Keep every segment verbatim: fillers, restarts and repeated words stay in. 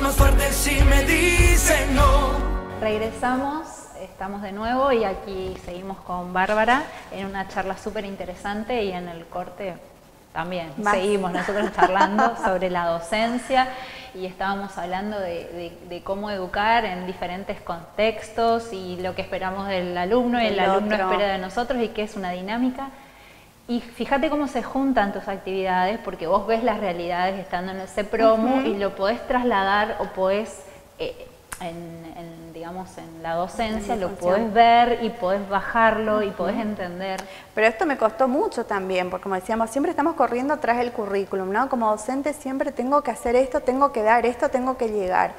más fuerte si me dicen no. Regresamos, estamos de nuevo y aquí seguimos con Bárbara en una charla súper interesante y en el corte también Más. Seguimos nosotros charlando sobre la docencia y estábamos hablando de, de, de cómo educar en diferentes contextos y lo que esperamos del alumno y el, El alumno otro. espera de nosotros y que es una dinámica. Y fíjate cómo se juntan tus actividades porque vos ves las realidades estando en el CEPROMU Uh-huh. y lo podés trasladar o podés... Eh, En, en, digamos, en la docencia En la lo función. podés ver y podés bajarlo y podés entender. Pero esto me costó mucho también, porque como decíamos, siempre estamos corriendo tras el currículum, ¿no? Como docente siempre tengo que hacer esto, tengo que dar esto, tengo que llegar.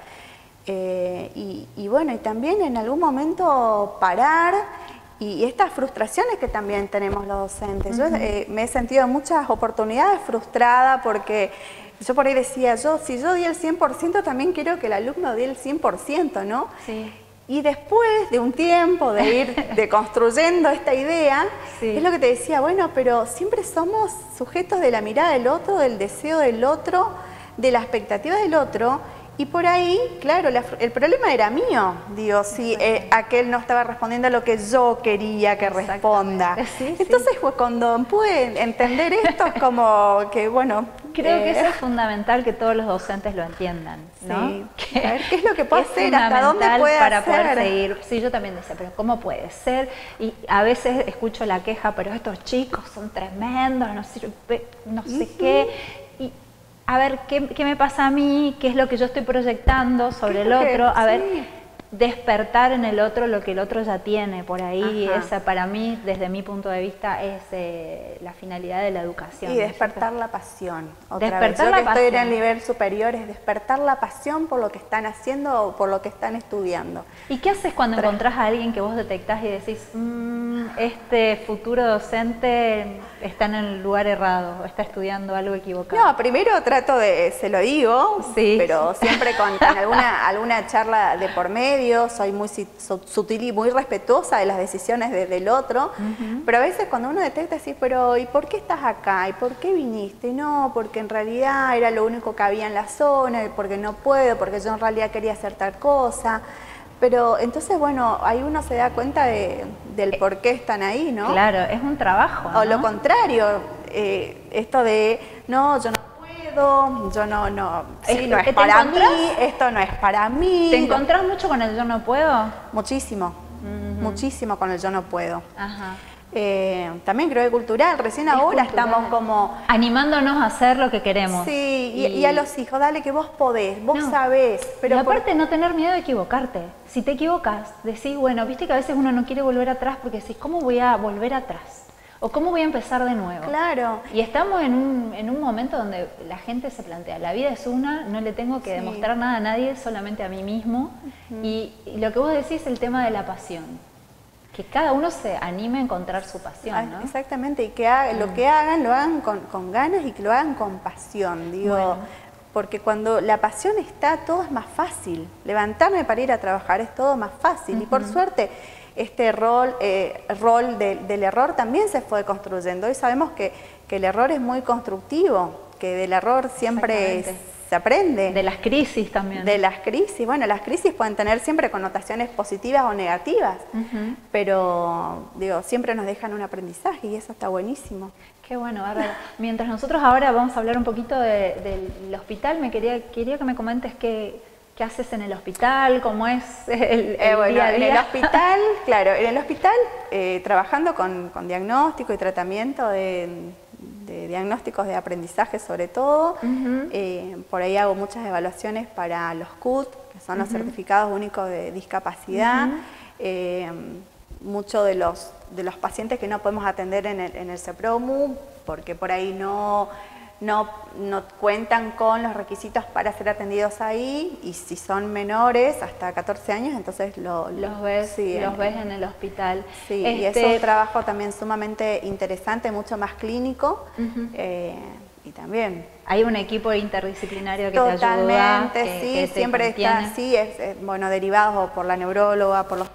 Eh, y, y bueno, y también en algún momento parar y, y estas frustraciones que también tenemos los docentes. Yo eh, me he sentido en muchas oportunidades frustrada porque yo por ahí decía, yo si yo di el cien por ciento también quiero que el alumno dé el cien por ciento, ¿no? Sí. Y después de un tiempo de ir deconstruyendo esta idea, Sí. es lo que te decía, bueno, pero siempre somos sujetos de la mirada del otro, del deseo del otro, de la expectativa del otro, y por ahí, claro, la, el problema era mío, digo, si eh, aquel no estaba respondiendo a lo que yo quería que responda. Sí, sí. Entonces, pues, cuando pude entender esto, es como que, bueno... Creo eh, que eso es fundamental que todos los docentes lo entiendan, ¿no? Sí. Que A ver, ¿qué es lo que puedo es hacer? ¿Hasta dónde fundamental puede para hacer? poder seguir. Sí, yo también decía, pero ¿cómo puede ser? Y a veces escucho la queja, pero estos chicos son tremendos, no sé, no sé Ujú. qué. Y a ver, ¿qué, ¿qué me pasa a mí? ¿Qué es lo que yo estoy proyectando sobre el Creo que otro? A ver, sí. despertar en el otro lo que el otro ya tiene por ahí. Ajá. Esa para mí, desde mi punto de vista, es eh, la finalidad de la educación. Y ¿no es despertar cierto? la pasión. Otra Despertar vez. Yo la que estoy en pasión. el nivel superior es despertar la pasión por lo que están haciendo o por lo que están estudiando. ¿Y qué haces cuando Tres. encontrás a alguien que vos detectás y decís, mmm, este futuro docente está en el lugar errado, está estudiando algo equivocado? No, primero trato de, se lo digo, Sí. pero siempre con, con alguna, alguna charla de por medio, soy muy si- su- sutil y muy respetuosa de las decisiones de- del otro, Ujú. pero a veces cuando uno detecta así, pero ¿y por qué estás acá? ¿Y por qué viniste? No, porque en realidad era lo único que había en la zona, y porque no puedo, porque yo en realidad quería hacer tal cosa. Pero entonces, bueno, ahí uno se da cuenta de, del por qué están ahí, ¿no? Claro, es un trabajo, O ¿no? lo contrario, eh, esto de, no, yo no puedo, yo no, no, sí, Es no que es te para encontrás- mí, esto no es para mí. ¿Te encontrás mucho con el yo no puedo? Muchísimo, Ujú. muchísimo con el yo no puedo. Ajá. Eh, también creo que cultural, recién Es ahora cultural. estamos como... Animándonos a hacer lo que queremos. Sí, y, y a los hijos, dale que vos podés, vos No. sabés, pero y por- aparte no tener miedo de equivocarte. Si te equivocas, decís, bueno, viste que a veces uno no quiere volver atrás porque decís, ¿cómo voy a volver atrás? ¿O cómo voy a empezar de nuevo? Claro. Y estamos en un, en un momento donde la gente se plantea, la vida es una, no le tengo que Sí. demostrar nada a nadie, solamente a mí mismo. y, y lo que vos decís es el tema de la pasión. Que cada uno se anime a encontrar su pasión, Ah, ¿no? Exactamente, y que haga- lo que hagan, lo hagan con, con ganas y que lo hagan con pasión, digo, Bueno. porque cuando la pasión está, todo es más fácil. Levantarme para ir a trabajar es todo más fácil, y por suerte este rol, eh, rol de- del error también se fue construyendo. Hoy sabemos que, que el error es muy constructivo, que del error siempre Exactamente. se aprende. De las crisis también. De las crisis, bueno, las crisis pueden tener siempre connotaciones positivas o negativas, Ujú. pero digo, siempre nos dejan un aprendizaje y eso está buenísimo. Qué bueno, Bárbara. Mientras nosotros ahora vamos a hablar un poquito de- del hospital, me quería, quería que me comentes qué, qué haces en el hospital, cómo es el, el Eh, bueno, día a en día. el hospital, claro, en el hospital eh, trabajando con, con diagnóstico y tratamiento de, de diagnósticos de aprendizaje sobre todo. Ujú. Eh, por ahí hago muchas evaluaciones para los C U T, que son los certificados únicos de discapacidad. Ujú. Eh, muchos de los, de los pacientes que no podemos atender en el, en el CEPROMU, porque por ahí no, no, no cuentan con los requisitos para ser atendidos ahí, y si son menores, hasta catorce años, entonces lo, lo- Los ves, sí, los en- ves en el hospital. Sí, y es Este, un trabajo también sumamente interesante, mucho más clínico, Ujú. eh, y también Hay un equipo interdisciplinario que te ayuda. totalmente, que- sí, que te siempre está contiene. así, es, es, bueno, derivados o por la neuróloga, por los pediatras,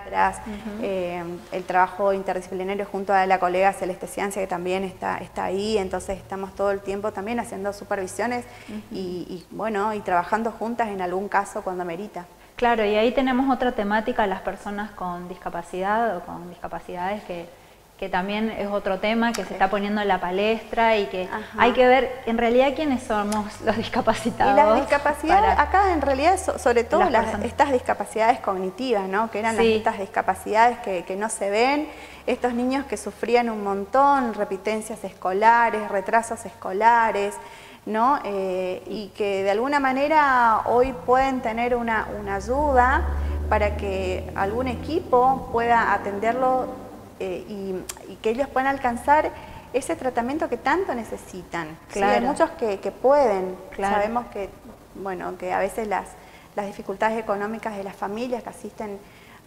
pediatras, uh-huh. eh, el trabajo interdisciplinario junto a la colega Celeste Ciancia, que también está, está ahí, entonces estamos todo el tiempo también haciendo supervisiones uh-huh. y, y, bueno, y trabajando juntas en algún caso cuando amerita. Claro, y ahí tenemos otra temática, las personas con discapacidad o con discapacidades que... que también es otro tema que se está poniendo en la palestra y que Ajá. hay que ver en realidad quiénes somos los discapacitados. Y las discapacidades, acá en realidad sobre todo las las, estas discapacidades cognitivas, ¿no? Que eran sí. las, estas discapacidades que, que no se ven, estos niños que sufrían un montón, repitencias escolares, retrasos escolares, ¿no? Eh, y que de alguna manera hoy pueden tener una, una ayuda para que algún equipo pueda atenderlo Eh, y, y que ellos puedan alcanzar ese tratamiento que tanto necesitan. Claro. Sí, hay muchos que, que pueden, claro. sabemos que, bueno, que a veces las, las dificultades económicas de las familias que asisten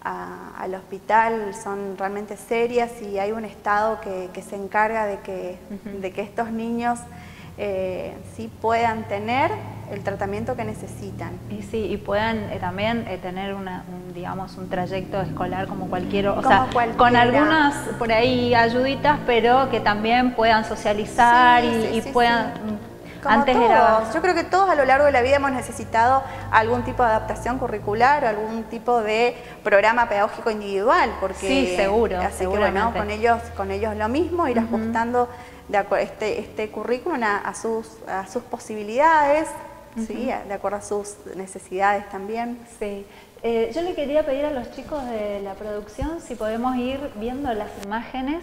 a, al hospital son realmente serias y hay un Estado que, que se encarga de que, uh-huh. de que estos niños eh, sí puedan tener el tratamiento que necesitan. Y sí, y puedan eh, también eh, tener una, un, digamos, un trayecto escolar como cualquier, o como sea, cualquiera. Con algunas por ahí ayuditas, pero que también puedan socializar sí, y, sí, y sí, puedan... Sí. Como Antes todos. era... Yo creo que todos a lo largo de la vida hemos necesitado algún tipo de adaptación curricular o algún tipo de programa pedagógico individual, porque sí, seguro, así que bueno, con ellos, con ellos lo mismo, ir uh-huh. ajustando de este, este currículum a, a, sus, a sus posibilidades, uh-huh. ¿sí? de acuerdo a sus necesidades también. Sí. Eh, yo le quería pedir a los chicos de la producción si podemos ir viendo las imágenes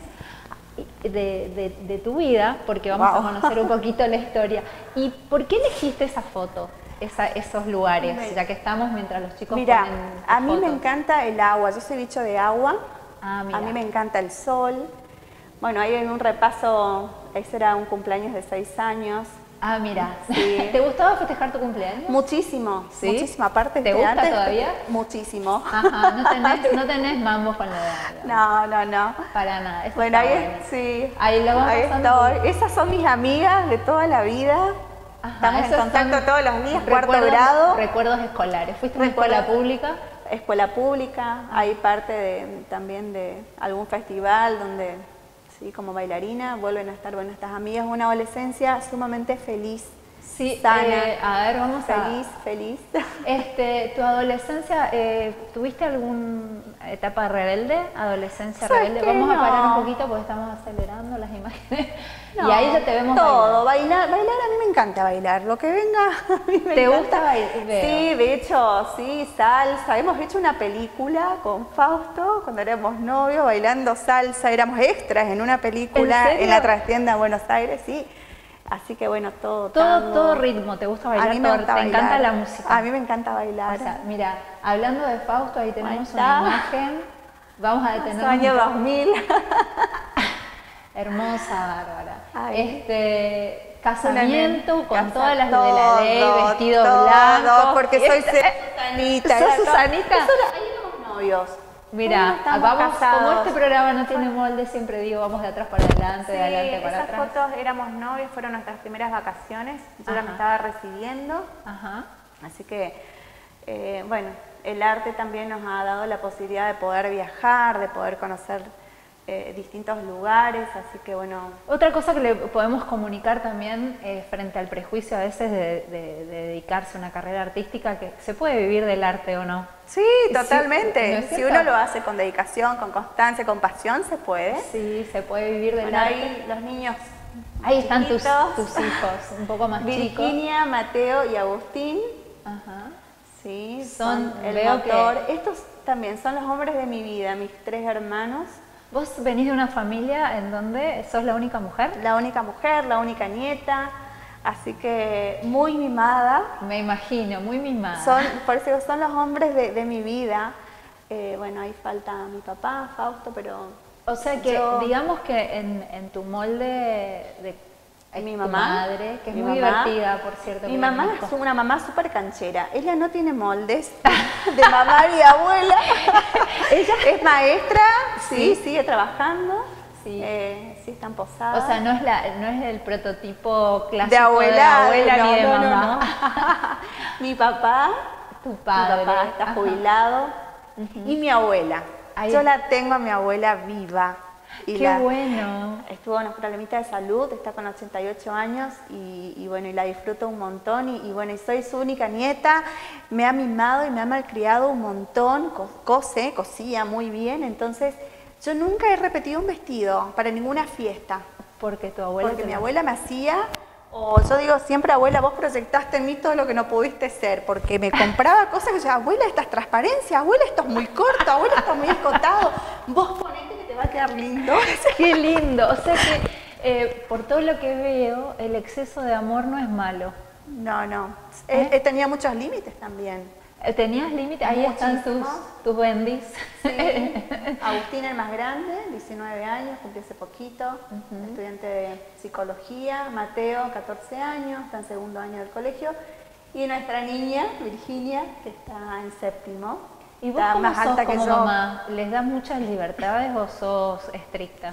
de, de, de tu vida, porque vamos wow. a conocer un poquito la historia. ¿Y por qué elegiste esa foto, esa, esos lugares, Mira. ya que estamos mientras los chicos Mira, ponen a mí fotos? me encanta el agua, yo soy bicho de agua, ah, a mí me encanta el sol. Bueno, ahí en un repaso, ese era un cumpleaños de seis años. Ah, mira. Sí. ¿Te gustaba festejar tu cumpleaños? Muchísimo, ¿Sí? muchísimo. Aparte ¿Te gusta antes, todavía? Muchísimo. Ajá, no tenés, no tenés mambos con la edad. No, no, no. Para nada. Eso bueno, ahí bueno. sí. Ahí lo vamos ahí estoy. Esas son mis amigas de toda la vida. Ajá, estamos en contacto todos los días, cuarto grado. Recuerdos escolares. ¿Fuiste a una escuela pública? Escuela pública, hay parte de, también de algún festival donde, sí, como bailarina, vuelven a estar, bueno, estas amigas, una adolescencia sumamente feliz, sí, sana, eh, a ver, vamos feliz, a... feliz. Este, ¿tu adolescencia, eh, tuviste alguna etapa rebelde, adolescencia rebelde? Vamos no? a parar un poquito porque estamos acelerando las imágenes. No, y ahí ya te vemos todo, bailar. bailar, bailar a mí me encanta bailar, lo que venga a mí me ¿Te encanta. gusta bailar? Sí, de hecho, sí, salsa, hemos hecho una película con Fausto cuando éramos novios bailando salsa, éramos extras en una película ¿En en la trastienda Buenos Aires, sí. Así que bueno, todo Todo, tango. todo ritmo, ¿te gusta bailar? A mí me todo, gusta ¿Te bailar. encanta la música? A mí me encanta bailar. O sea, mira, hablando de Fausto, ahí tenemos una imagen, vamos a detenernos. Año dos mil. Hermosa, Bárbara. Ay. Este, casamiento con Casa, todas las todo, de la ley, vestido todo, blanco. porque soy Esta, Susanita. ¿Sos Susanita? Ahí éramos novios. Mira, vamos, como este programa no tiene molde, siempre digo, vamos de atrás para adelante, Sí, de adelante para esas atrás. fotos éramos novios, fueron nuestras primeras vacaciones, yo ya Ajá. me estaba recibiendo, Ajá. así que, eh, bueno, el arte también nos ha dado la posibilidad de poder viajar, de poder conocer eh, distintos lugares, así que bueno. Otra cosa que le podemos comunicar también eh, frente al prejuicio a veces de, de, de dedicarse a una carrera artística, que se puede vivir del arte o no. Sí, totalmente. Sí, ¿no es si cierto? uno lo hace con dedicación, con constancia, con pasión, se puede. Sí, se puede vivir del Bueno, arte. ahí los niños Ahí están tus, chiquitos. tus hijos, un poco más chicos. Virginia, Mateo y Agustín. Ajá. Sí, Son, son el veo motor. que- Estos también son los hombres de mi vida, mis tres hermanos. Vos venís de una familia en donde sos la única mujer. La única mujer, la única nieta, así que muy mimada. Me imagino, muy mimada. Son, por eso digo, son los hombres de, de mi vida. Eh, bueno, ahí falta mi papá, Fausto, pero... O sea que, yo- digamos que en, en tu molde de Mi tu mamá, madre, que es mi muy mamá, divertida, por cierto. Mi que la mamá conozco. es una mamá súper canchera. Ella no tiene moldes de mamá y abuela. Ella es maestra, sí, Sí. sigue trabajando. Sí. Eh, sí, están posadas. O sea, no es, la, no es el prototipo clásico de abuela, de abuela no, ni de no, no, mamá. no. Mi papá, Tu mi padre. papá está Ajá. jubilado. Y mi abuela. Ahí Yo es- la tengo a mi abuela viva. Y Qué la- bueno. Estuvo en unos problemitas de salud, está con ochenta y ocho años y, y bueno, y la disfruto un montón y, y bueno, y soy su única nieta, me ha mimado y me ha malcriado un montón, co- cose, cosía muy bien, entonces yo nunca he repetido un vestido para ninguna fiesta, Porque tu abuela. porque te mi lo- abuela me hacía, o yo digo siempre, abuela, vos proyectaste en mí todo lo que no pudiste ser, porque me compraba cosas que yo decía, abuela, esta es transparencia, abuela, esto es muy corto, abuela, esto es muy escotado, vos ponete que te va a quedar lindo. Qué lindo. O sea que eh, por todo lo que veo, el exceso de amor no es malo. No, no, ¿Eh? he, he tenido muchos límites también. Eh, ¿Tenías límite? Ahí están tus, Muchísimos. tus bendis. Sí. Agustín, el más grande, diecinueve años, cumplió hace poquito, estudiante de psicología. Mateo, catorce años, está en segundo año del colegio. Y nuestra niña, Virginia, que está en séptimo. ¿Y vos está cómo más sos alta que como yo. mamá? ¿Les das muchas libertades o sos estricta?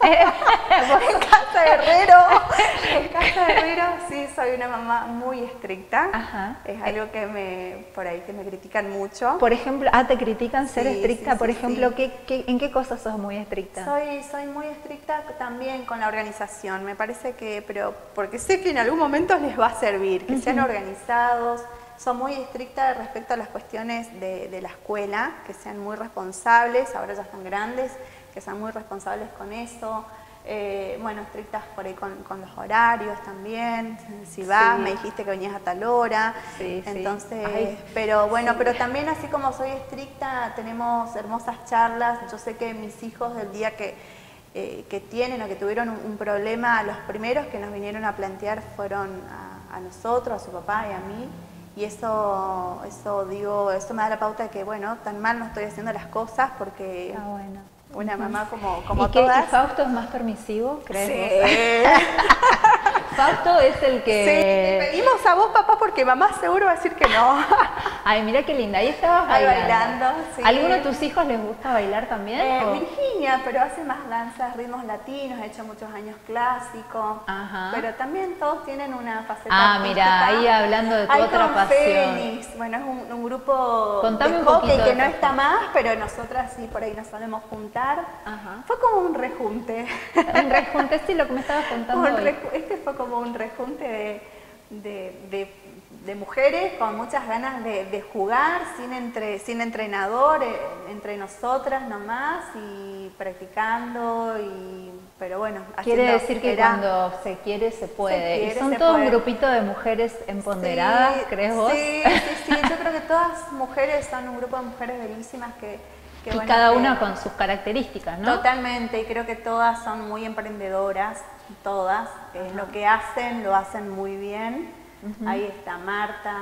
En casa de Herrero, en casa de Herrero sí soy una mamá muy estricta. Ajá. Es algo que me, por ahí que me critican mucho. Por ejemplo, ah, te critican ser Sí, estricta. sí, Por sí, ejemplo, sí. ¿qué, qué, en qué cosas sos muy estricta? Soy, soy muy estricta también con la organización, me parece que, pero porque sé que en algún momento les va a servir, que sean organizados. Soy muy estricta respecto a las cuestiones de, de la escuela, que sean muy responsables, ahora ya están grandes, que sean muy responsables con eso. Eh, bueno, estrictas por ahí con, con los horarios también, si vas, Sí. me dijiste que venías a tal hora, Sí, sí. entonces, Ay, pero bueno, sí. pero también así como soy estricta, tenemos hermosas charlas, yo sé que mis hijos del día que, eh, que tienen o que tuvieron un, un problema, los primeros que nos vinieron a plantear fueron a, a nosotros, a su papá y a mí, y eso, eso digo, eso me da la pauta de que bueno, tan mal no estoy haciendo las cosas porque Ah, bueno. una mamá como, como ¿Y, qué, todas. ¿Y Fausto es más permisivo, crees Sí. vos? Fausto es el Sí, que... te pedimos a vos, papá, porque mamá seguro va a decir que no. Ay, mira qué linda, ahí estabas Ahí bailando. bailando, sí. ¿Alguno de tus hijos les gusta bailar también? Eh, o- Virginia, pero hace más danzas, ritmos latinos, ha hecho muchos años clásicos. Ajá. Pero también todos tienen una faceta Ah, mira, artística. ahí hablando de tu Hay otra con pasión. Fénix, bueno, es un, un grupo Contame de un hockey poquito que de no eso. está más, pero nosotras sí por ahí nos solemos juntar. Ajá. Fue como un rejunte. Un rejunte, sí, lo que me estabas contando Un hoy. reju- este fue como un rejunte de, de- de- de mujeres con muchas ganas de, de jugar, sin, entre, sin entrenador, eh, entre nosotras nomás y practicando, y, pero bueno. Quiere haciendo- decir que era- cuando se quiere, se puede. quiere, y son se todo un puede. grupito de mujeres empoderadas, Sí, ¿crees vos? Sí, sí, sí, yo creo que todas mujeres son un grupo de mujeres bellísimas que... que, y bueno, cada que- una con sus características, ¿no? Totalmente, y creo que todas son muy emprendedoras, todas, eh, lo que hacen lo hacen muy bien. Ahí está Marta,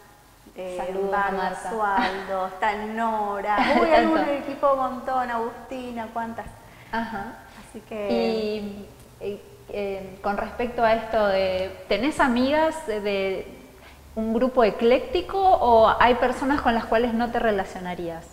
eh, Saludos a Bárbara, Marta. Sualdo, está Nora, uy, hay un equipo un montón, Agustina, cuántas. Ajá. Así que Y eh, eh, con respecto a esto de, ¿tenés amigas de, de un grupo ecléctico o hay personas con las cuales no te relacionarías?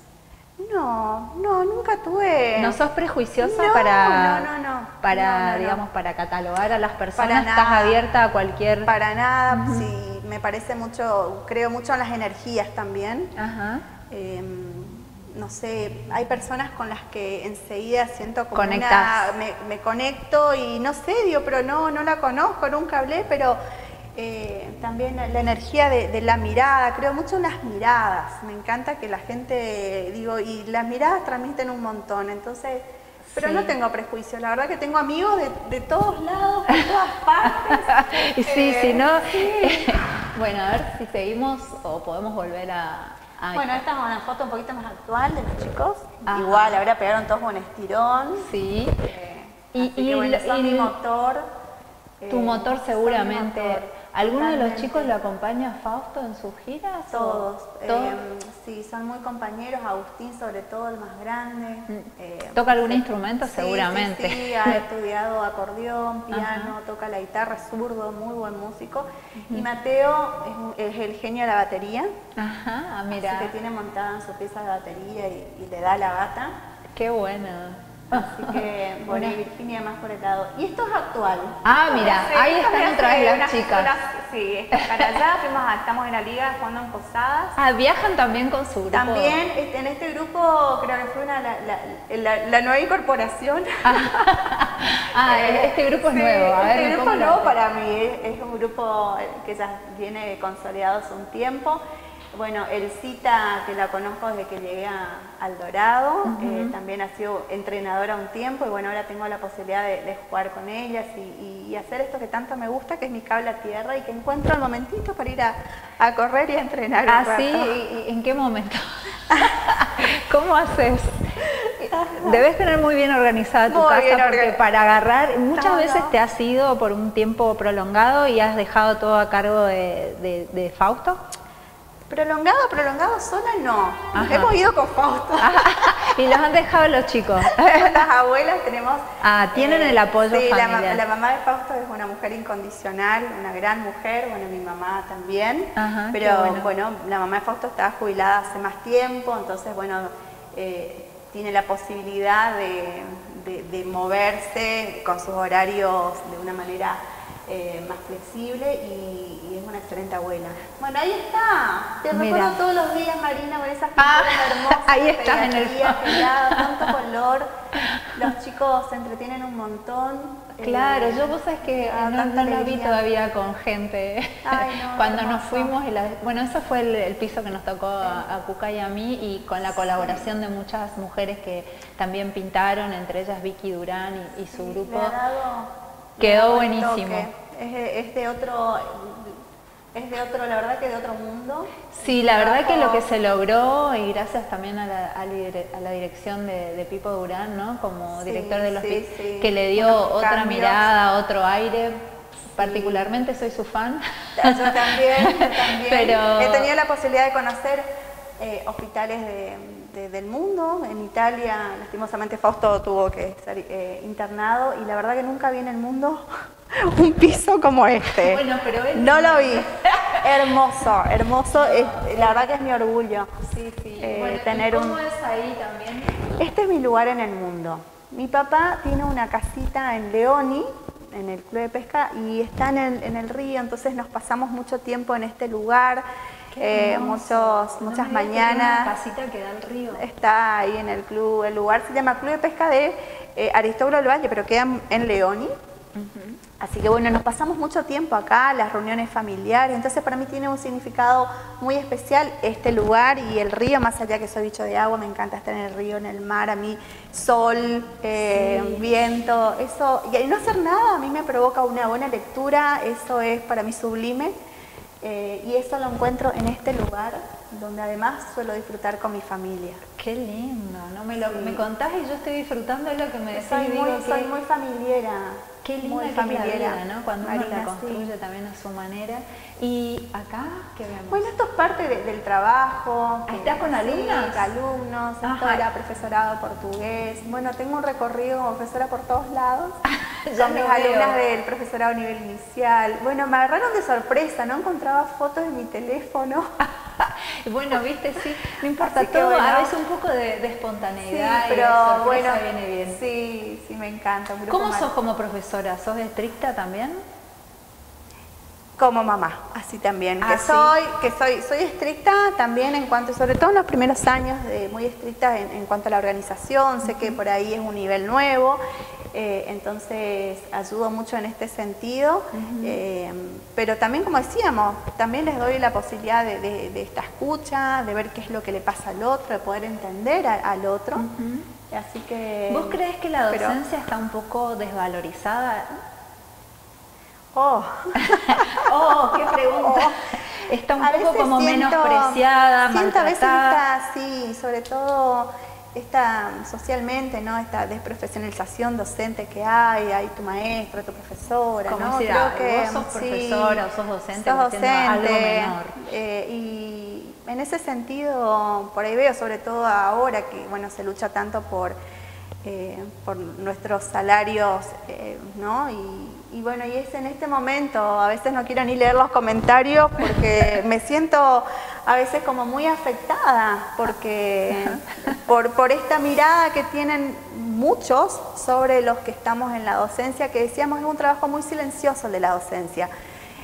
no, no, nunca tuve. ¿No sos prejuiciosa No, para, no, no, no. para No, no, no. digamos, para catalogar a las personas? Para ¿Estás nada. abierta a cualquier...? Para nada, sí, me parece mucho, creo mucho en las energías también. Ajá. Eh, no sé, hay personas con las que enseguida siento como Conectás. una, me, me conecto y no sé, digo, pero no, no la conozco, nunca hablé, pero eh, también la energía de, de la mirada, creo mucho en las miradas, me encanta que la gente, digo, y las miradas transmiten un montón, entonces, pero Sí. no tengo prejuicios, la verdad que tengo amigos de, de todos lados, de todas partes. Y sí, Eh, si no... bueno, a ver si seguimos o podemos volver a... a- Bueno, esta es una foto un poquito más actual de los chicos, Ajá. igual, ahora pegaron todos un estirón. Sí. Eh, Y- así y que bueno, lo- son y mi el- motor. Tu eh, motor son seguramente. mi motor, ¿Alguno de los totalmente. chicos lo acompaña a Fausto en sus giras? o- Todos. ¿Todos? eh, sí, son muy compañeros, Agustín sobre todo, el más grande. eh, ¿Toca algún sí, instrumento? sí, Seguramente. Sí, sí, ha estudiado acordeón, piano, Ajá. toca la guitarra, es zurdo, muy buen músico. Y Mateo es, un- es el genio de la batería, Ajá, mira. así que tiene montada en su pieza de batería y, y le da la bata. Qué buena. Así que, bueno, y Virginia más por el lado. Y esto es actual. Ah, mira, Sí, ahí esto están me otra vez hace las unas- chicas. unas- sí, está para allá, fuimos a- estamos en la liga jugando en Posadas. Ah, viajan también con su grupo. También este, en este grupo creo que fue una, la, la, la, la nueva incorporación. Ah, este grupo es Sí, nuevo. A ver, este ¿me grupo pongo es la- nuevo para mí, es, es un grupo que ya viene consolidado hace un tiempo. Bueno, Elcita, que la conozco desde que llegué a, al Dorado, eh, también ha sido entrenadora un tiempo y bueno, ahora tengo la posibilidad de, de jugar con ellas y, y- y hacer esto que tanto me gusta, que es mi cable a tierra y que encuentro el momentito para ir a, a correr y a entrenar un Ah, rato. sí, ¿Y, y en qué momento? ¿Cómo haces? Debes tener muy bien organizada tu Muy casa bien porque organizada. para agarrar, muchas Todo. veces te has ido por un tiempo prolongado y has dejado todo a cargo de, de- de Fausto. Prolongado, prolongado sola no. Nos Ajá. hemos ido con Fausto. Y los han dejado los chicos. Las abuelas tenemos... Ah, tienen el apoyo sí, la, ma- familiar. la mamá de Fausto es una mujer incondicional, una gran mujer, bueno, mi mamá también. Ajá, qué pero bueno. bueno, la mamá de Fausto estaba jubilada hace más tiempo, entonces bueno, eh, tiene la posibilidad de, de- de moverse con sus horarios de una manera eh, más flexible y, y es una excelente abuela. Bueno, ahí está. Te Mira. recuerdo todos los días, Marina, con esas Ah, pinturas hermosas. ahí estás en el pedagogía, fondo. pegada, tanto color. Los chicos se entretienen un montón. Claro, eh, yo vos sabés que ah, no, tanta no la vi alegría. todavía con gente. Ay, no, Cuando nos hermoso. fuimos, y la- bueno, ese fue el, el piso que nos tocó a, a Cuca y a mí y con la colaboración de muchas mujeres que también pintaron, entre ellas Vicky Durán y, y su Le grupo. ha dado- le Quedó ha dado el buenísimo. toque. Es, de- es de otro, es de otro, la verdad que de otro mundo. Sí, la verdad que lo que Trabajo- se logró, y gracias también a la, a la dire- a la dirección de, de Pipo Durán, ¿no? Como Sí, director del sí, hospital, sí. que le dio Unos otra cambios. mirada, otro aire. Particularmente soy su fan. Yo también, yo también. Pero- He tenido la posibilidad de conocer eh, hospitales de, de- del mundo. En Italia, lastimosamente, Fausto tuvo que ser eh, internado y la verdad que nunca vi en el mundo un piso como este. Bueno, pero él- no lo vi. Hermoso, hermoso. Es- la verdad que es mi orgullo. Sí, sí. Eh, Bueno, ¿y tener cómo un- es ahí también? Este es mi lugar en el mundo. Mi papá tiene una casita en Leoni, en el club de pesca, y está en el, en el río, entonces nos pasamos mucho tiempo en este lugar, Qué eh, hermoso. muchos, No muchas me digas que tiene mañanas. una casita que da al río. Está ahí en el club, el lugar se llama Club de Pesca de eh, Aristóbulo del Valle, pero queda en- en Leoni. Así que bueno, nos pasamos mucho tiempo acá, las reuniones familiares, entonces para mí tiene un significado muy especial este lugar y el río, más allá que soy bicho de agua, me encanta estar en el río, en el mar, a mí sol, eh, Sí. viento, eso, y no hacer nada a mí me provoca una buena lectura, eso es para mí sublime. Eh, y eso lo encuentro en este lugar, donde además suelo disfrutar con mi familia. Qué lindo, ¿no? Me, lo, Sí. me contás y yo estoy disfrutando de lo que me decís Soy y digo muy, que soy muy familiera. qué linda muy que es la familiera, vida, ¿no? Cuando Marina, uno la sí. construye también a su manera. Y acá, ¿qué vemos? Bueno, esto es parte de- del trabajo. que- ¿Estás con sí, alumnas? alumnos, esto Ajá. era profesorado portugués. Bueno, tengo un recorrido como profesora por todos lados. Ya Con mis lo veo. alumnas del profesorado nivel inicial. Bueno, me agarraron de sorpresa, no encontraba fotos en mi teléfono. Bueno, viste, sí, no importa Así que todo, a bueno. veces un poco de, de Sí, espontaneidad y pero de sorpresa bueno, viene bien. sí, sí, me encanta. un grupo ¿Cómo mar- sos como profesora? ¿Sos estricta también? Como mamá, así también, que Ah, ¿sí? soy, que soy, soy estricta también en cuanto, sobre todo en los primeros años, de, muy estricta en, en cuanto a la organización, sé que por ahí es un nivel nuevo, eh, entonces ayudo mucho en este sentido, eh, pero también como decíamos, también les doy la posibilidad de, de- de esta escucha, de ver qué es lo que le pasa al otro, de poder entender a- al otro, así que... ¿Vos crees que la pero- docencia está un poco desvalorizada? Oh. Oh, qué pregunta. Oh. Está un A poco veces como siento- menospreciada, siento a veces maltratada. esta, sí, sobre todo esta socialmente, ¿no? Esta desprofesionalización docente que hay, hay tu maestra, tu profesora, Como ¿no? decir, Creo ah, que vos sos sí, profesora o sos docente, sos como siendo algo docente, menor. eh, y en ese sentido, por ahí veo, sobre todo ahora que, bueno, se lucha tanto por eh, por nuestros salarios, eh, ¿no? Y, y bueno, y es en este momento, a veces no quiero ni leer los comentarios porque me siento a veces como muy afectada porque por, por esta mirada que tienen muchos sobre los que estamos en la docencia, que decíamos es un trabajo muy silencioso el de la docencia.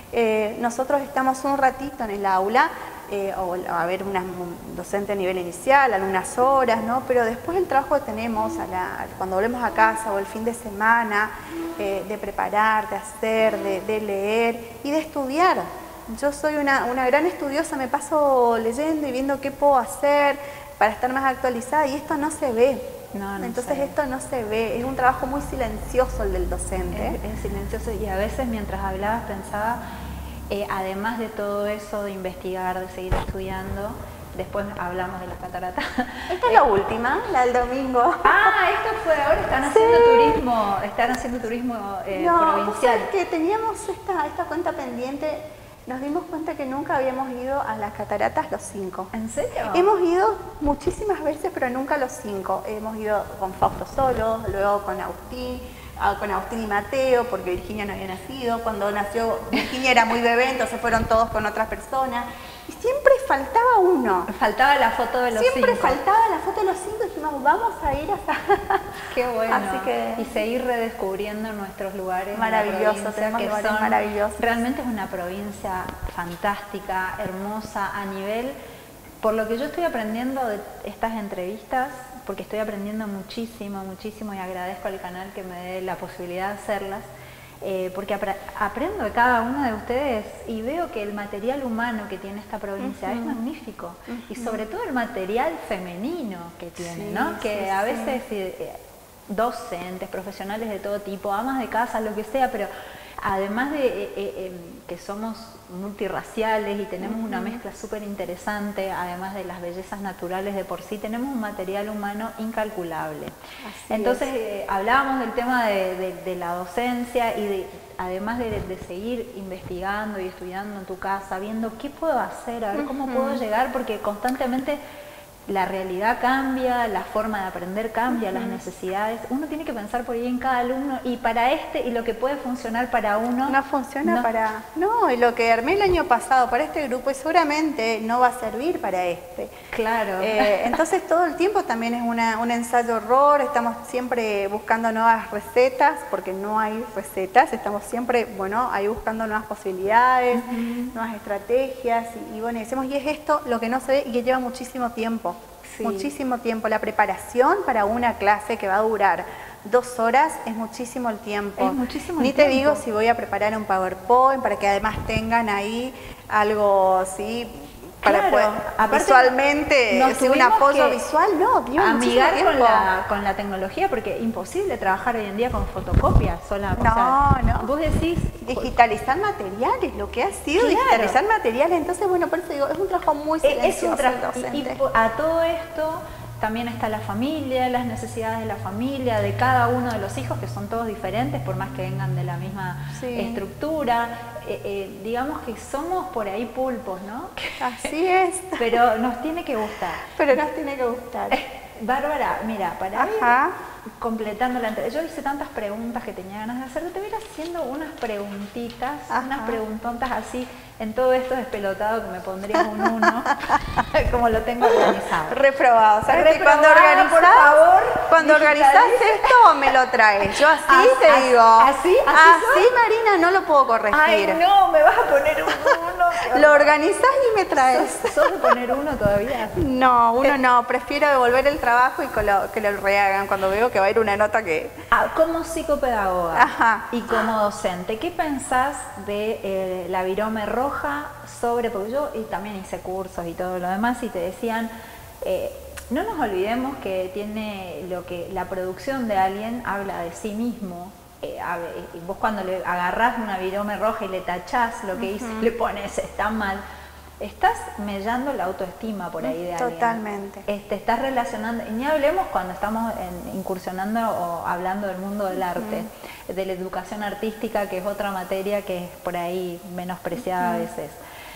Eh, nosotros estamos un ratito en el aula, eh, o a ver una docente a nivel inicial, algunas horas, ¿no? Pero después el trabajo que tenemos a la, cuando volvemos a casa o el fin de semana, eh, de preparar, de hacer, de, de leer y de estudiar. Yo soy una, una gran estudiosa, me paso leyendo y viendo qué puedo hacer para estar más actualizada y esto no se ve. No, no Entonces sé. esto no se ve, es un trabajo muy silencioso el del docente. Es, es silencioso y a veces mientras hablabas pensaba, eh, además de todo eso, de investigar, de seguir estudiando, después hablamos de las cataratas. Esta es la última, la del domingo. Ah, esto fue, ahora están haciendo Sí. turismo, están haciendo turismo eh, No, vos provincial. sabés que teníamos esta, esta cuenta pendiente, nos dimos cuenta que nunca habíamos ido a las cataratas los cinco. ¿En serio? Hemos ido muchísimas veces, pero nunca los cinco. Hemos ido con Fausto solo, luego con Agustín, ah, con Agustín y Mateo, porque Virginia no había nacido. Cuando nació Virginia era muy bebé, entonces fueron todos con otras personas. Y siempre faltaba uno. Faltaba la foto de los Siempre cinco. faltaba la foto de los cinco y dijimos, vamos a ir a... Qué bueno. Así que- Y seguir redescubriendo nuestros lugares. en la Maravilloso, provincia, tenemos que lugares son- maravillosos. Realmente es una provincia fantástica, hermosa a nivel, por lo que yo estoy aprendiendo de estas entrevistas, porque estoy aprendiendo muchísimo, muchísimo y agradezco al canal que me dé la posibilidad de hacerlas. Eh, porque apre- aprendo de cada uno de ustedes y veo que el material humano que tiene esta provincia es magnífico y sobre todo el material femenino que tiene, Sí, ¿no? Que sí, a sí. veces eh, docentes, profesionales de todo tipo, amas de casa, lo que sea, pero además de eh, eh, eh, que somos multirraciales y tenemos una mezcla súper interesante, además de las bellezas naturales de por sí, tenemos un material humano incalculable. Así Entonces, es. eh, hablábamos del tema de, de- de la docencia y de, además de, de seguir investigando y estudiando en tu casa, viendo qué puedo hacer, a ver cómo puedo llegar, porque constantemente la realidad cambia, la forma de aprender cambia, las necesidades. Uno tiene que pensar por ahí en cada alumno y para este y lo que puede funcionar para uno. No funciona no. para... No, y lo que armé el año pasado para este grupo y seguramente no va a servir para este. Claro. Eh, entonces todo el tiempo también es una, un ensayo-error, estamos siempre buscando nuevas recetas, porque no hay recetas, estamos siempre, bueno, ahí buscando nuevas posibilidades, nuevas estrategias, y, y bueno, y decimos, y es esto lo que no se ve y que lleva muchísimo tiempo, Sí. muchísimo tiempo. La preparación para una clase que va a durar dos horas es muchísimo el tiempo. Es muchísimo el Ni te tiempo. digo si voy a preparar un PowerPoint para que además tengan ahí algo, sí, para Claro, poder aparte visualmente, nos sí, un tuvimos apoyo que visual, no, lleva muchísimo amigar con tiempo. la, con la tecnología, porque es imposible trabajar hoy en día con fotocopias sola. o No, sea, no. Vos decís, Digitalizar materiales, lo que ha sido Claro. digitalizar materiales, entonces bueno, por eso digo, es un trabajo muy eh, silencioso es un el trabajo. Y, y docente. po- a todo esto también está la familia, las necesidades de la familia, de cada uno de los hijos, que son todos diferentes, por más que vengan de la misma Sí. estructura. Eh, eh, digamos que somos por ahí pulpos, ¿no? Así es, Pero nos tiene que gustar. pero nos tiene que gustar. Bárbara, mira, para Ajá. ir completando la entrevista, yo hice tantas preguntas que tenía ganas de hacer, te voy a ir haciendo unas preguntitas, Ajá. unas preguntontas así, en todo esto despelotado que me pondrías un uno, como lo tengo organizado. Reprobado, ¿sabes que Reprobado, cuando organizás, por favor, cuando organizás digitaliza. esto me lo traes? Yo así As- te as- digo, ¿así? ¿Así así Marina no lo puedo corregir. Ay, no, me vas a poner un uno. Lo organizás y me traes. ¿Sos, sos de poner uno todavía? No, uno no, prefiero devolver el trabajo y que lo, que lo rehagan cuando veo que va a ir una nota que... Ah, como psicopedagoga Ajá. y como docente, ¿qué pensás de eh, la virome roja sobre, porque yo y también hice cursos y todo lo demás y te decían, eh, no nos olvidemos que tiene lo que la producción de alguien habla de sí mismo. Eh, a ver, y vos cuando le agarrás una virome roja y le tachás lo que hice, le pones está mal, estás mellando la autoestima por ahí de alguien. Totalmente. Te estás relacionando, y ni hablemos cuando estamos en- incursionando o hablando del mundo del arte, de la educación artística, que es otra materia que es por ahí menospreciada a veces.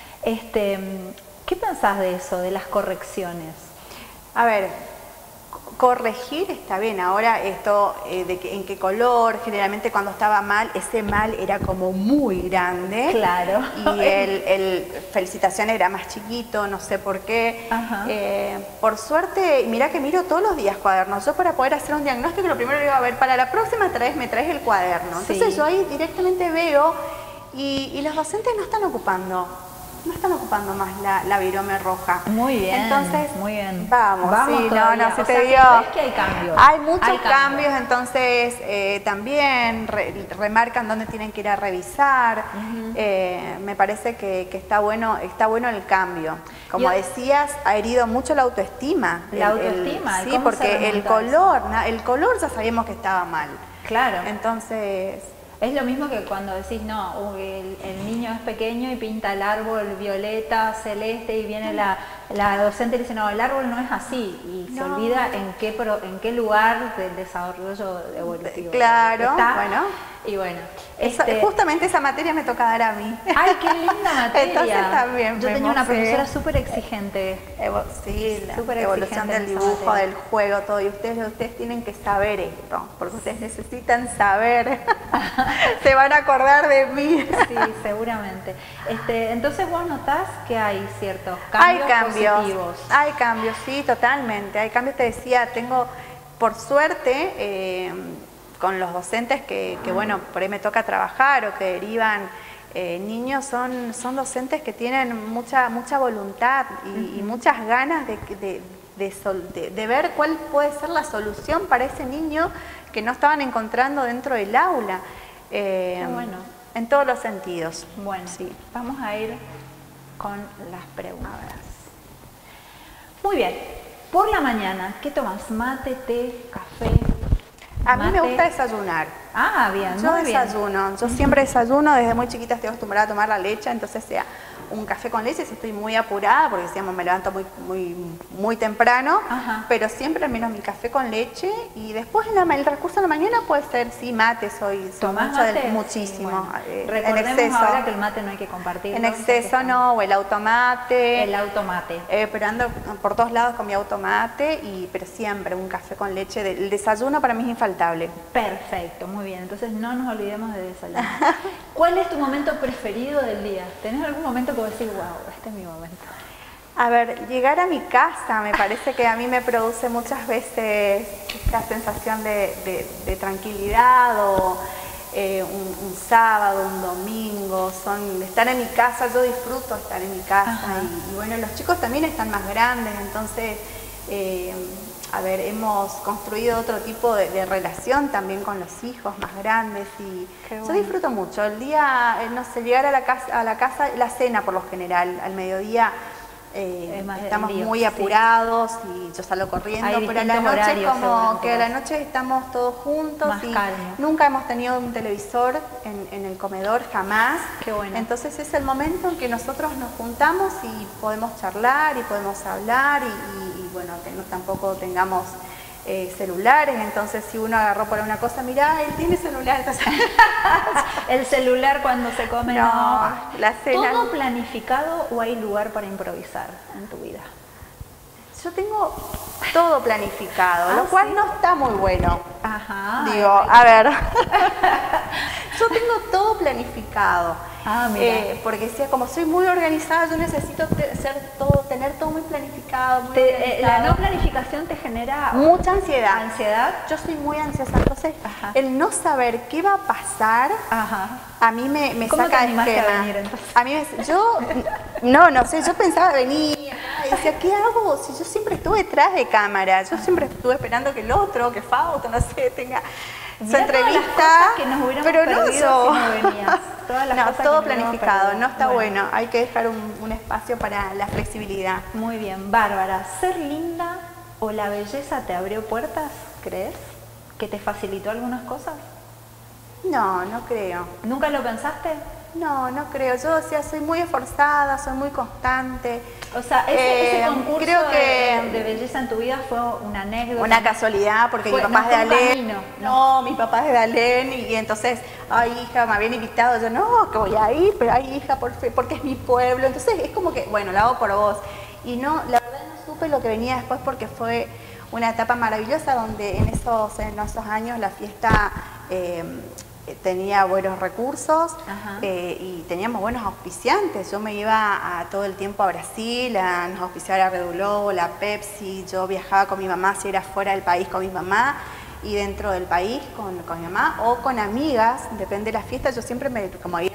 Este, ¿qué pensás de eso, de las correcciones? A ver, co- corregir está bien, ahora esto eh, de que, en qué color, generalmente cuando estaba mal, ese mal era como muy grande. Claro. Y el, el felicitación era más chiquito, no sé por qué. Ajá. Eh, por suerte, mira que miro todos los días cuadernos. Yo para poder hacer un diagnóstico, lo primero que digo, a ver, para la próxima traes, me traes el cuaderno. Sí. Entonces yo ahí directamente veo y, y los docentes no están ocupando. No están ocupando más la, la virome roja. Muy bien. Entonces, muy bien. Vamos, Vamos sí, todavía. no, no, si o te sea, digo. ¿ves que hay cambios? Hay muchos Hay cambios, cambios. entonces eh, también re, remarcan dónde tienen que ir a revisar. Uh-huh. eh, me parece que, que está bueno, está bueno el cambio. Como y, decías, ha herido mucho la autoestima. La el, autoestima. El, sí, porque el color, ¿no? el color ya sabíamos que estaba mal. Claro. Entonces. Es lo mismo que cuando decís, no, el, el niño es pequeño y pinta el árbol violeta, celeste, y viene la, la docente y dice, no, el árbol no es así, y no. se olvida en qué, pro, en qué lugar del desarrollo evolutivo claro, está. Bueno. Y bueno, Eso, este, justamente esa materia me toca dar a mí. ¡Ay, qué linda materia! Entonces también Yo tenía vemos, una profesora súper exigente. Evo, sí, la super evolución del dibujo, del juego, todo. Y ustedes, ustedes tienen que saber esto, porque ustedes necesitan saber. Se van a acordar de mí. Sí, seguramente. Este, entonces vos notás que hay ciertos cambios, hay cambios positivos. Hay cambios, sí, totalmente. Hay cambios, te decía, tengo, por suerte, eh, con los docentes que, que, bueno, por ahí me toca trabajar o que derivan eh, niños, son, son docentes que tienen mucha, mucha voluntad y, uh-huh. y muchas ganas de, de, de, sol, de, de ver cuál puede ser la solución para ese niño que no estaban encontrando dentro del aula. Eh, bueno. En todos los sentidos. Bueno, sí. Vamos a ir con las preguntas. Muy bien. Por la mañana, ¿qué tomas? ¿Mate, té, café? A mí mate. me gusta desayunar. Ah, bien, Yo muy desayuno. bien. Yo siempre desayuno, desde muy chiquita estoy acostumbrada a tomar la leche, entonces sea un café con leche si estoy muy apurada, porque decíamos me levanto muy muy muy temprano, Ajá. pero siempre al menos mi café con leche y después en la, el recurso de la mañana puede ser, sí, mate, soy, soy mucho mate? Del, muchísimo. Sí, bueno. eh, Recordemos en exceso. ahora que el mate no hay que compartirlo. En exceso no, o el automate. El automate. Eh, pero ando por todos lados con mi automate, y, pero siempre un café con leche. El desayuno para mí es infaltable. Perfecto, muy bien. Entonces no nos olvidemos de desayunar. ¿Cuál es tu momento preferido del día? ¿Tenés algún momento que vos decís, wow, este es mi momento? A ver, llegar a mi casa me parece que a mí me produce muchas veces esta sensación de, de, de tranquilidad, o eh, un, un sábado, un domingo, son estar en mi casa. Yo disfruto estar en mi casa y, y bueno, los chicos también están más grandes, entonces eh, a ver, hemos construido otro tipo de, de relación también con los hijos más grandes, y bueno. Yo disfruto mucho. El día, no sé, llegar a la casa, a la casa, la cena por lo general, al mediodía eh, estamos lío, muy apurados, sí. Y yo salgo corriendo, Hay pero a la noche horarios, como que a la noche estamos todos juntos más y calmo. Nunca hemos tenido un televisor en, en el comedor, jamás. Qué bueno. Entonces es el momento en que nosotros nos juntamos y podemos charlar y podemos hablar y, y, y bueno, que no tampoco tengamos eh, celulares. Entonces si uno agarró por una cosa, mirá, él tiene celular. Entonces... el celular cuando se come, no. no. La cena... ¿Todo planificado o hay lugar para improvisar en tu vida? Yo tengo todo planificado, ah, lo cual ¿sí? no está muy bueno. Ajá. Digo, a ver, yo tengo todo planificado. Ah, mira. Eh, porque sea, como soy muy organizada, yo necesito te, ser todo, tener todo muy planificado. Muy te, eh, la no planificación te genera mucha ansiedad. Ansiedad. Yo soy muy ansiosa, entonces Ajá. el no saber qué va a pasar, Ajá. a mí me, me ¿Cómo saca te animaste esquema. a venir, entonces? A mí me, yo no, no sé, yo pensaba venir y decía, ¿qué hago? Si yo siempre estuve detrás de cámara, yo siempre estuve esperando que el otro, que Fausto, no sé, tenga su entrevista, que nos pero no yo. Si no venías. Todas las no, cosas todo que nos planificado, no está bueno. bueno. Hay que dejar un, un espacio para la flexibilidad. Muy bien, Bárbara, ¿ser linda o la belleza te abrió puertas, crees? ¿Que te facilitó algunas cosas? No, no creo. ¿Nunca lo pensaste? No, no creo. Yo decía, soy muy esforzada, soy muy constante. O sea, ese, eh, ese concurso creo que, de, de belleza en tu vida fue una anécdota. Una casualidad, porque fue, mi papá no, es de Alén. Camino, no. no, mi papá es de Alén, y, y entonces, ay, hija, me habían invitado. Yo, no, que voy a ir, pero ay, hija, por fe, porque es mi pueblo. Entonces, es como que, bueno, lo hago por vos. Y no, la verdad no supe lo que venía después, porque fue una etapa maravillosa donde en esos, en esos años la fiesta... Eh, tenía buenos recursos eh, y teníamos buenos auspiciantes. Yo me iba a, todo el tiempo a Brasil, a, nos auspiciaba la Red Bull Globo, la Pepsi. Yo viajaba con mi mamá, si era fuera del país con mi mamá, y dentro del país con, con mi mamá o con amigas, depende de la fiesta. Yo siempre me, como iba a una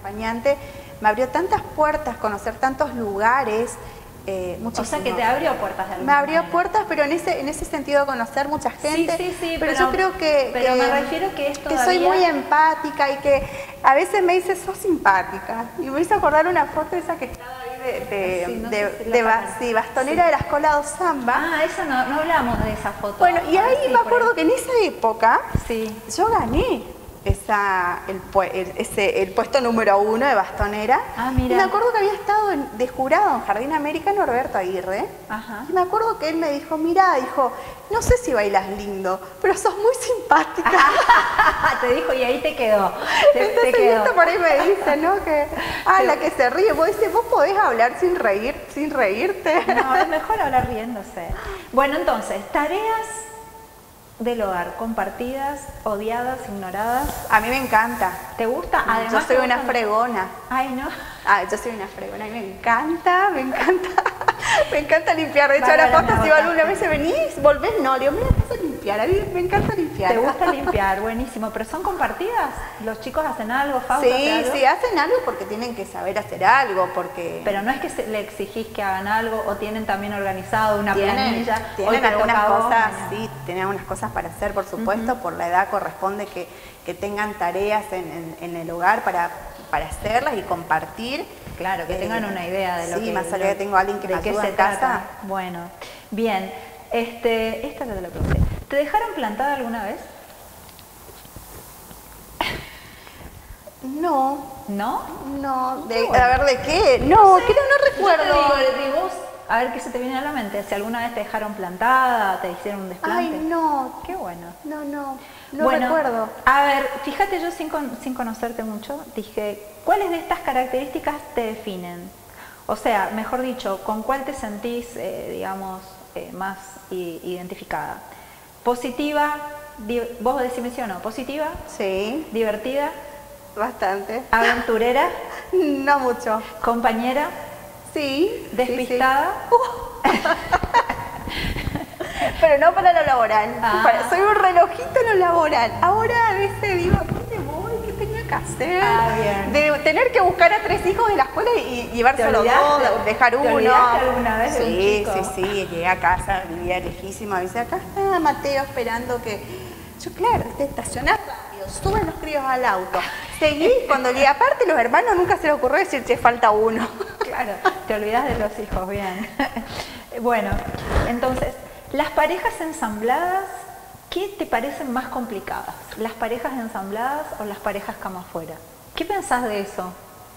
acompañante, me abrió tantas puertas, conocer tantos lugares. Eh, o sea que te abrió puertas de alguna Me abrió manera. puertas, pero en ese en ese sentido conocer mucha gente. Sí, sí, sí, pero, pero yo creo que, pero que, me refiero que es que todavía... soy muy empática y que a veces me dice, sos simpática. Y me hizo acordar una foto esa que estaba ahí de, de, sí, no de, sé si de la ba- sacan. sí, bastonera Sí. de la Escola do Samba. Ah, eso no, no hablamos de esa foto. Bueno, y Ah, ahí sí, me por acuerdo ahí. que en esa época Sí. yo gané esa, el, pu- el- ese, el puesto número uno de bastonera. Ah, mira. Y me acuerdo que había estado en- de jurado en Jardín América Norberto Aguirre. Ajá. Y me acuerdo que él me dijo, mira, dijo, no sé si bailas lindo, pero sos muy simpática. Te dijo y ahí te quedó. Te, te Entonces quedó. esto por ahí me dice, ¿no? Que, ah, la que se ríe. Vos dices, vos podés hablar sin reír, sin reírte. No, es mejor hablar riéndose. Bueno, entonces, tareas del hogar, compartidas, odiadas, ignoradas. A mí me encanta. ¿Te gusta? Además, Yo soy ¿te una gustan? fregona. Ay, no. Ah, yo soy una fregona y me encanta, me encanta, me encanta limpiar. De hecho, ahora Bárbara, posta, me si va botaste. alguna vez se venís, volvés, no, digo, mira, vas a limpiar, a mí me encanta limpiar. ¿Te gusta limpiar? Buenísimo. ¿Pero son compartidas? ¿Los chicos hacen algo? ¿Fausto hace Sí, algo? sí, hacen algo porque tienen que saber hacer algo, porque Pero no es que se- le exigís que hagan algo o tienen también organizado una tienen, planilla. Hoy tienen te algunas toca a vos, cosas, mañana. sí, tienen algunas cosas para hacer, por supuesto, por la edad corresponde que, que tengan tareas en, en- en el hogar para, para hacerlas y compartir. Claro, que Eh, tengan una idea de lo sí, que... más allá lo- que tengo a alguien que de me qué ayuda se en trata. casa. Bueno, bien. Este, esta ya te la pregunté. ¿Te dejaron plantada alguna vez? No, ¿No? no, de, Qué bueno. a ver, ¿de qué? No, sé, creo, no recuerdo. Yo te digo, de vos, a ver qué se te viene a la mente. Si alguna vez te dejaron plantada, te hicieron un desplante. Ay, no, Qué bueno. no, no, no Bueno, recuerdo. a ver, fíjate, yo sin, con- sin conocerte mucho, dije, ¿cuáles de estas características te definen? O sea, mejor dicho, ¿con cuál te sentís, eh, digamos, eh, más i- identificada? Positiva, di- vos decime sí o no, positiva, Sí, divertida, bastante. aventurera, No mucho. compañera, Sí. despistada. Sí, sí. Pero no para lo laboral. Ah. Para- soy un relojito en lo laboral. Ahora a veces digo, ¿a dónde voy? ¿Qué tenía que hacer? Ah, bien. De tener que buscar a tres hijos de la escuela y llevárselo ¿Te olvidaste? dos, dejar ¿Te uno. olvidaste alguna vez de un Sí, chico? sí, sí. Llegué a casa, vivía lejísima. Dice, acá está Mateo esperando que... Yo, claro, te estacionás rápido, suben los críos al auto. Seguí, cuando llegué aparte, los hermanos nunca se les ocurrió decir, che, falta uno. Claro, te olvidas de los hijos, bien. Bueno, entonces, las parejas ensambladas, ¿qué te parecen más complicadas? ¿Las parejas ensambladas o las parejas cama afuera? ¿Qué pensás de eso?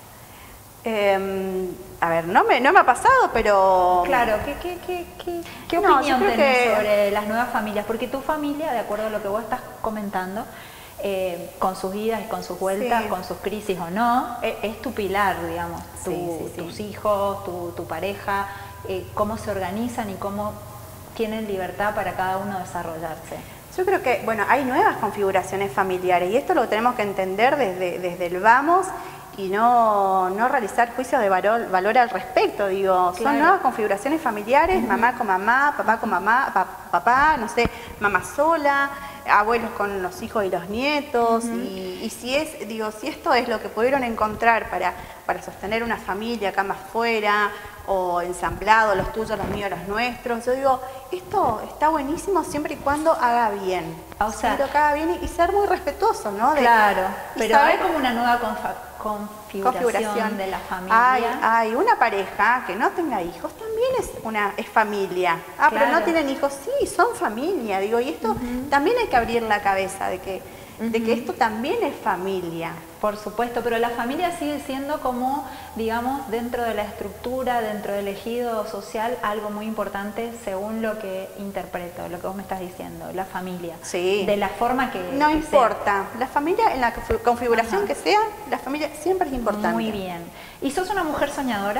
Eh, a ver, no me, no me ha pasado, pero... Claro, ¿qué, qué, qué, qué, qué No, opinión yo creo tenés que- sobre las nuevas familias? Porque tu familia, de acuerdo a lo que vos estás comentando, eh, con sus idas y con sus vueltas, Sí. con sus crisis o no, e- es, tu pilar, digamos, tu- Sí, sí, sí. tus hijos, tu, tu pareja, eh, cómo se organizan y cómo tienen libertad para cada uno desarrollarse. Yo creo que, bueno, hay nuevas configuraciones familiares y esto lo tenemos que entender desde, desde el vamos y no, no realizar juicios de valor, valor al respecto. Digo, Claro. son nuevas configuraciones familiares, mamá con mamá, papá con mamá, pa- papá, no sé, mamá sola, abuelos con los hijos y los nietos. y, y si es, digo, si esto es lo que pudieron encontrar para, para sostener una familia acá más fuera, o ensamblado, los tuyos, los míos, los nuestros. Yo digo, esto está buenísimo siempre y cuando haga bien. O sea, siempre que haga bien y, y ser muy respetuoso, ¿no? De- Claro, y pero saber- hay como una nueva confa- configuración, de la familia. Hay, hay una pareja que no tenga hijos también es una es familia. Ah, pero Claro. no tienen hijos, sí, son familia, digo, y esto también hay que abrir la cabeza de que, de que esto también es familia. Por supuesto, pero la familia sigue siendo como, digamos, dentro de la estructura, dentro del ejido social, algo muy importante según lo que interpreto, lo que vos me estás diciendo, la familia. Sí. De la forma que No que importa, la familia en la confi- configuración Ajá. que sea, la familia siempre es sea. importante. Muy bien. ¿Y sos una mujer soñadora?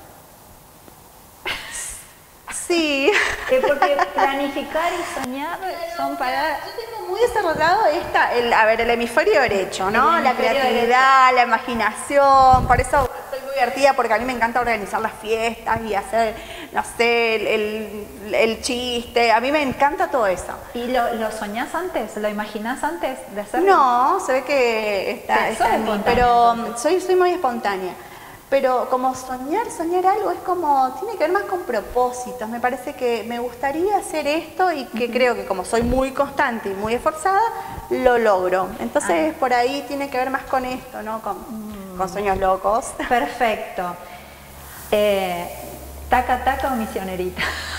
Sí. Eh, porque planificar y soñar son para... Yo tengo muy desarrollado esta, el, a ver, el hemisferio derecho, ¿no? El La hemisferio creatividad, la imaginación, por eso soy muy divertida porque a mí me encanta organizar las fiestas y hacer no sé, el, el, el chiste. A mí me encanta todo eso. ¿Y lo, lo soñás antes? ¿Lo imaginás antes de hacerlo? No, se ve que está, está en mí, pero entonces. soy, soy muy espontánea. Pero como soñar, soñar algo es como, tiene que ver más con propósitos. Me parece que me gustaría hacer esto y que uh-huh. creo que como soy muy constante y muy esforzada, lo logro. Entonces ah. por ahí tiene que ver más con esto, ¿no? Con, mm. con sueños locos. Perfecto. Eh, taca, taca o misionerita.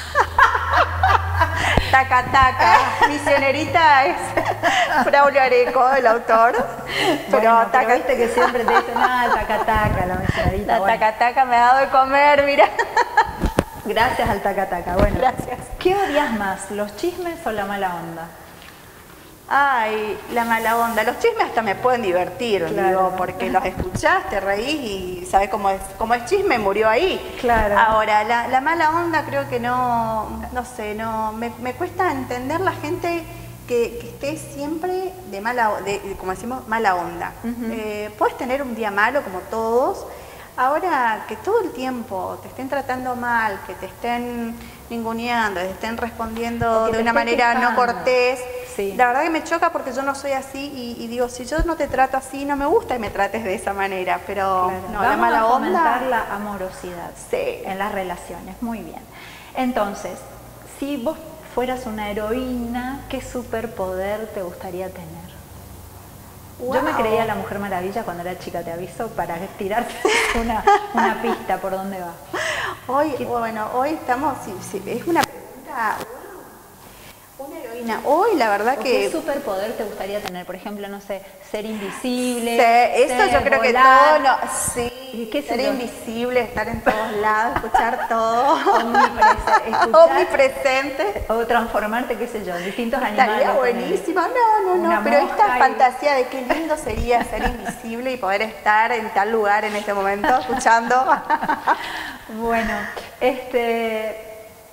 Taca, taca. Misionerita es Braulio Areco, el autor. Pero, bueno, taca, pero viste que siempre te dicen, ah, taca, taca, la misionerita. La bueno. taca, taca me ha dado de comer, mira. Gracias al taca, taca. Bueno, gracias. ¿Qué odias más, los chismes o la mala onda? Ay, la mala onda. Los chismes hasta me pueden divertir, claro. digo, porque los escuchás, te reís y sabes cómo es, cómo es chisme, murió ahí. Claro. Ahora, la, la mala onda creo que no, no sé, no, me, me cuesta entender la gente que, que esté siempre de mala, de, como decimos, mala onda. Uh-huh. eh, puedes tener un día malo como todos. Ahora, que todo el tiempo te estén tratando mal, que te estén ninguneando, que te estén respondiendo de una manera quejando. no cortés, sí. la verdad que me choca porque yo no soy así y, y digo, si yo no te trato así, no me gusta que me trates de esa manera, pero claro. no, Vamos la mala a fomentar onda... la amorosidad sí. en las relaciones, muy bien. Entonces, si vos fueras una heroína, ¿qué superpoder te gustaría tener? Wow. Yo me creía la Mujer Maravilla cuando era chica, te aviso, para tirarte una, una pista por dónde va. Hoy, bueno, hoy estamos, sí, sí, es una pregunta, wow, una heroína. Hoy la verdad que... ¿Qué superpoder te gustaría tener? Por ejemplo, no sé, ser invisible, sí, eso ser yo creo volar, que todo, no, sí, ¿qué ser yo? invisible, estar en todos lados, escuchar todo. Omnipresente, escuchar, omnipresente. O transformarte, qué sé yo, distintos animales. Estaría buenísima, no, no, no, pero esta y... fantasía de qué lindo sería ser invisible y poder estar en tal lugar en este momento, escuchando. Bueno, este...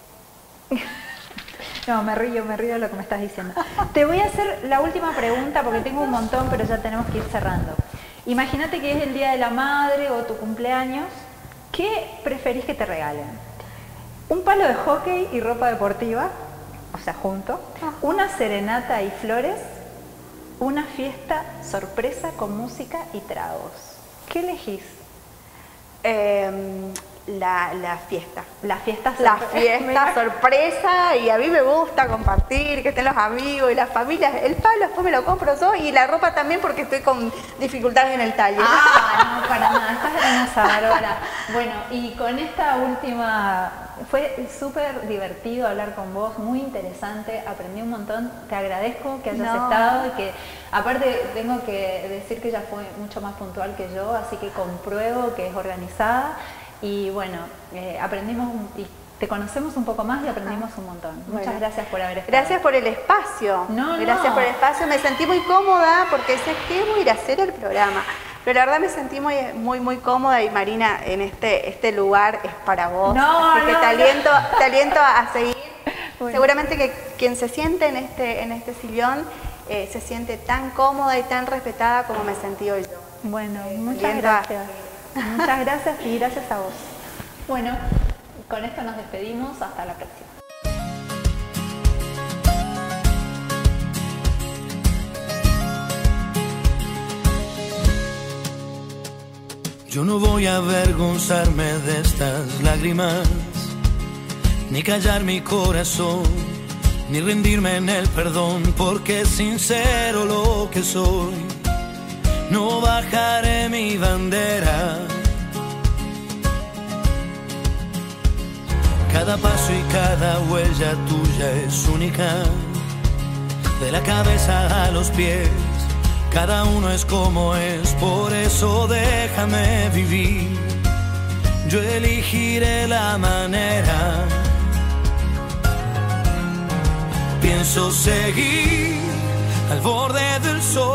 No, me río, me río de lo que me estás diciendo. Te voy a hacer la última pregunta porque tengo un montón, pero ya tenemos que ir cerrando. Imagínate que es el Día de la Madre o tu cumpleaños. ¿Qué preferís que te regalen? ¿Un palo de hockey y ropa deportiva? O sea, junto. ¿Una serenata y flores? ¿Una fiesta sorpresa con música y tragos? ¿Qué elegís? Eh... La, la fiesta. La fiesta sorpresa. La fiesta sorpresa y a mí me gusta compartir, que estén los amigos y las familias. El palo después me lo compro yo y la ropa también porque estoy con dificultades en el talle. Ah, no, para nada, estás hermosa, Bárbara. Bueno, y con esta última, fue súper divertido hablar con vos, muy interesante, aprendí un montón, te agradezco que hayas no. estado y que aparte tengo que decir que ella fue mucho más puntual que yo, así que compruebo que es organizada. Y bueno, eh, aprendimos y te conocemos un poco más y aprendimos un montón. Muchas bueno. gracias por haber estado. Gracias por el espacio. No, gracias no. por el espacio. Me sentí muy cómoda porque sé que voy a ir a hacer el programa. Pero la verdad me sentí muy, muy, muy cómoda y Marina, en este, este lugar es para vos. No, Así que no, te aliento, no. te aliento a seguir. Bueno. Seguramente que quien se siente en este, en este sillón eh, se siente tan cómoda y tan respetada como me sentí hoy yo. Bueno, eh, muchas gracias. A... Muchas gracias y gracias a vos. Bueno, con esto nos despedimos, hasta la próxima. Yo no voy a avergonzarme de estas lágrimas, ni callar mi corazón, ni rendirme en el perdón, porque es sincero lo que soy. No bajaré mi bandera. Cada paso y cada huella tuya es única, de la cabeza a los pies, cada uno es como es, por eso déjame vivir. Yo elegiré la manera. Pienso seguir al borde del sol.